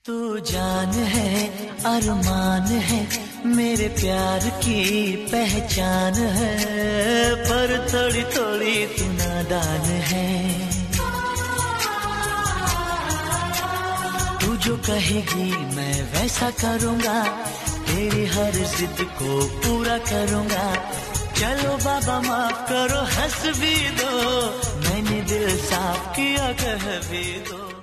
तू जान है अरमान है मेरे प्यार की पहचान है, पर थोड़ी थोड़ी तू नादान है। तू जो कहेगी मैं वैसा करूँगा, तेरी हर जिद को पूरा करूँगा। चलो बाबा माफ करो हंस भी दो, मैंने दिल साफ किया कह भी दो।